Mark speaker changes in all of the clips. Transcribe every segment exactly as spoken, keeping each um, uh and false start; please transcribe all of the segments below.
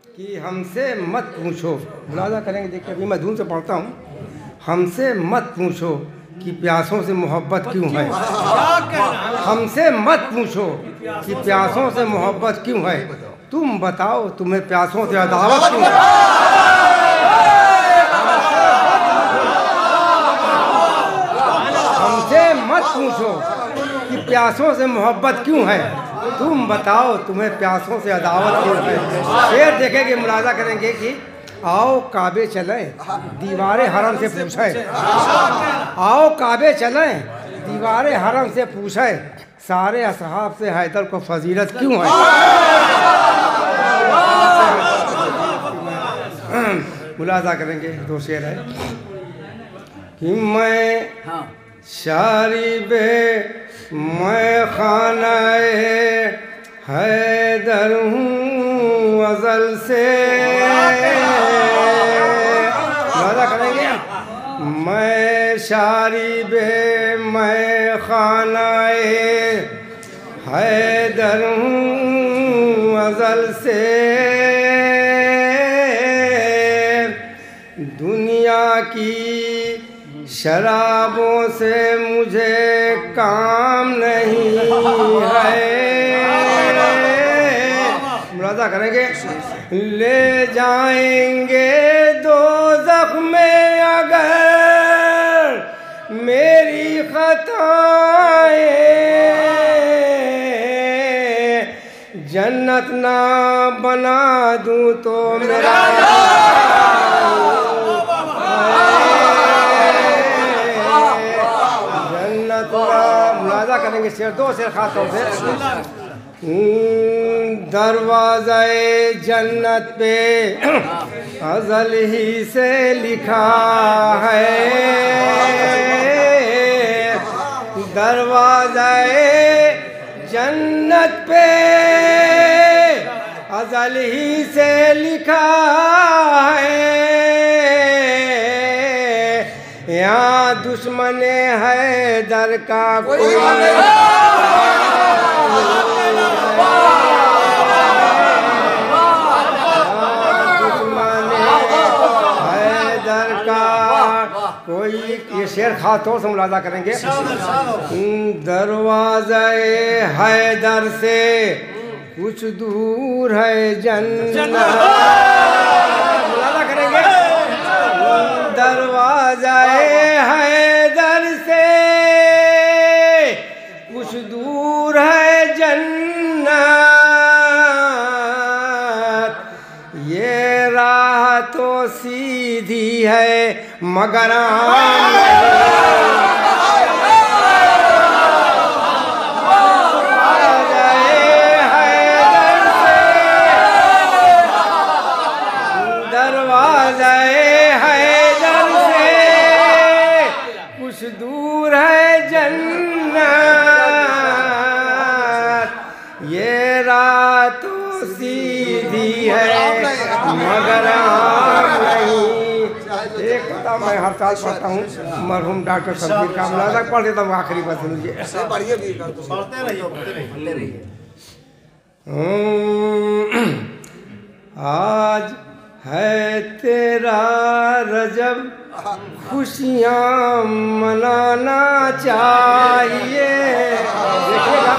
Speaker 1: कि हमसे मत पूछो, मुलाजा करेंगे। देखिए अभी मैं धुन से पढ़ता हूँ। हमसे मत पूछो कि प्यासों से मोहब्बत क्यों है। हमसे मत पूछो कि प्यासों से मोहब्बत क्यों है। तुम बताओ तुम्हें प्यासों से अदावत क्यों है। हमसे मत पूछो कि प्यासों से मोहब्बत क्यों है। तुम बताओ तुम्हें प्यासों से अदावत क्यों है। फिर देखेंगे, मुलाजा करेंगे कि आओ काबे चलें दीवारे हरम से पूछे। आओ काबे चलें दीवारे हरम से पूछे, सारे असहाब से हैदर को फजीलत क्यों है। मुलाजा करेंगे, दो शेर है कि मैं शारिबे मैं खानाए हैदर हूँ अज़ल से। मुलाजा करेंगे, मैं शारिबे मैं खानाए हैदर हूँ अज़ल से। दुनिया की शराबों से मुझे काम नहीं है। मुलाजा करेंगे, ले जाएंगे दोज़ख में अगर मेरी खताएं, जन्नत ना बना दूं तो मेरा मुलाजा करेंगे। शेर दो शेर खास तौर से। दरवाज़े जन्नत पे अज़ल ही से लिखा है। दरवाज़े जन्नत पे अज़ल ही से लिखा है। यहाँ दुश्मन हैदर का कोई दुश्मन हैदर का कोई। ये शेर खास तौर से मुलाजा करेंगे। दरवाज़े हैदर से कुछ दूर है जन्नत। मुलाजा करेंगे, दरवाज़ा हैदर से कुछ दूर है जन्नत। ये राह तो सीधी है मगर दूर है जन्नत। ये राह तो सीधी है मगर नहीं। एक पता मैं हर साल पढ़ता हूँ मरहूम डॉक्टर शब्बीर का। मुलाजा पढ़ देता हूँ आखिरी बात सुनिए। आज है तेरा रजब खुशियाँ मनाना चाहिए। देखिएगा,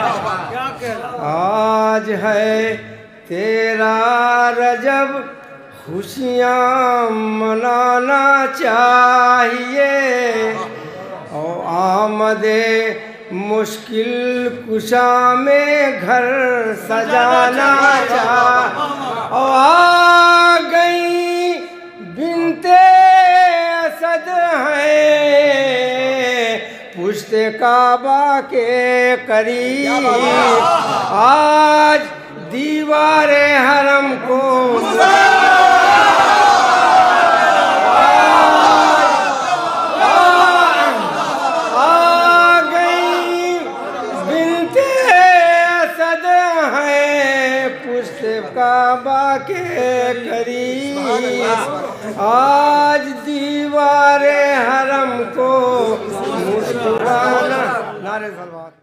Speaker 1: आज है तेरा रजब खुशियाँ मनाना चाहिए। और आमदे मुश्किल कुशा में घर सजाना चाहिए। और आ गई बिनते असद हैं पुश्ते काबा के करीब। आज दीवारे हरम को आ गई बिनते असद हैं पुश्ते काबा के करीब। आज दीवारे हरम को मुस्कुराना। नारे सलवात।